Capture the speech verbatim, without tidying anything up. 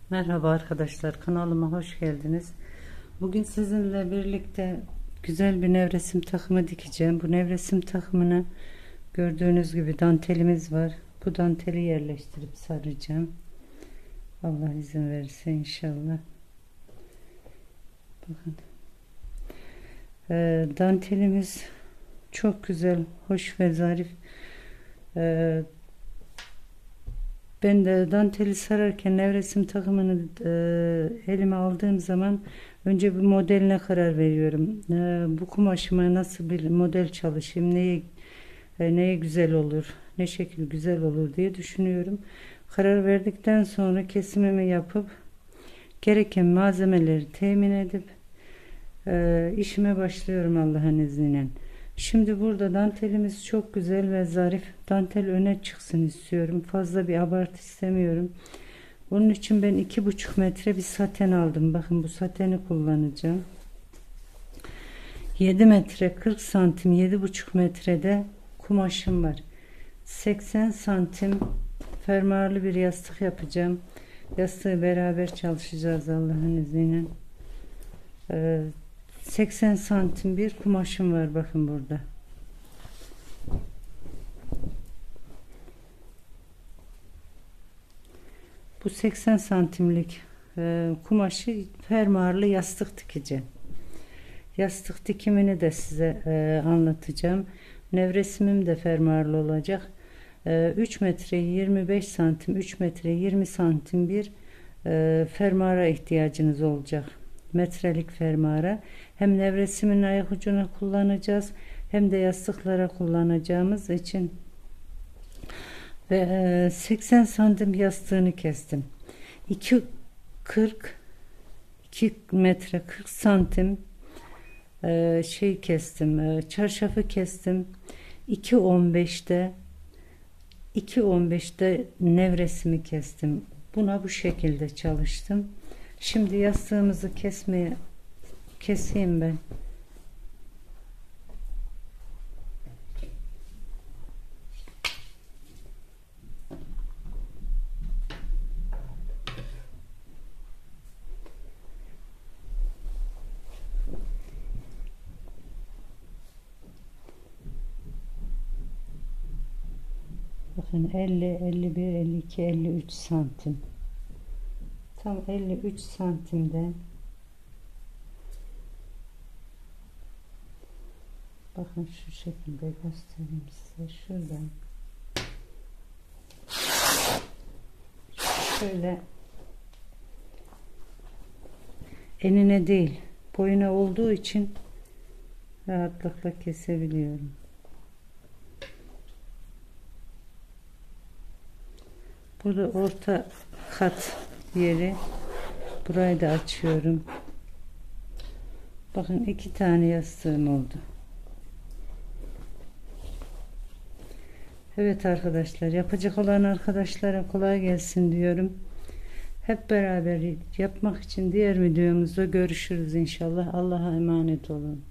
Merhaba arkadaşlar, kanalıma hoş geldiniz. Bugün sizinle birlikte güzel bir nevresim takımı dikeceğim. Bu nevresim takımını gördüğünüz gibi dantelimiz var. Bu danteli yerleştirip saracağım. Allah izin verirse inşallah. Bakın. Ee, dantelimiz çok güzel, hoş ve zarif. Ee, Ben de danteli sararken nevresim takımını e, elime aldığım zaman önce bir modeline karar veriyorum. E, bu kumaşıma nasıl bir model çalışayım, neye, e, neye güzel olur, ne şekil güzel olur diye düşünüyorum. Karar verdikten sonra kesimimi yapıp gereken malzemeleri temin edip e, işime başlıyorum Allah'ın izniyle. Şimdi burada dantelimiz çok güzel ve zarif. Dantel öne çıksın istiyorum. Fazla bir abartı istemiyorum. Onun için ben iki buçuk metre bir saten aldım. Bakın bu sateni kullanacağım. yedi metre kırk santim, yedi buçuk metrede kumaşım var. seksen santim fermuarlı bir yastık yapacağım. Yastığı beraber çalışacağız Allah'ın izniyle. Ee, seksen santim bir kumaşım var bakın burada. Bu seksen santimlik e, kumaşı fermuarlı yastık dikeceğim. Yastık dikimini de size e, anlatacağım. Nevresimim de fermuarlı olacak. E, üç metre yirmi beş santim, üç metre yirmi santim bir e, fermuara ihtiyacınız olacak. Metrelik fermuara. Hem nevresimin ayak ucuna kullanacağız hem de yastıklara kullanacağımız için ve seksen santim yastığını kestim. iki kırk iki metre kırk santim şey kestim, çarşafı kestim. iki on beşte iki on beşte nevresimi kestim. Buna bu şekilde çalıştım. Şimdi yastığımızı kesmeye keseyim ben. Bakın elli, elli bir, elli iki, elli üç santim. Tam elli üç santimden bakın şu şekilde göstereyim size. Şuradan şöyle enine değil boyuna olduğu için rahatlıkla kesebiliyorum. Burada orta kat yeri, burayı da açıyorum. Bakın iki tane yastığım oldu. Evet arkadaşlar, yapacak olan arkadaşlara kolay gelsin diyorum. Hep beraber yapmak için diğer videomuzda görüşürüz inşallah. Allah'a emanet olun.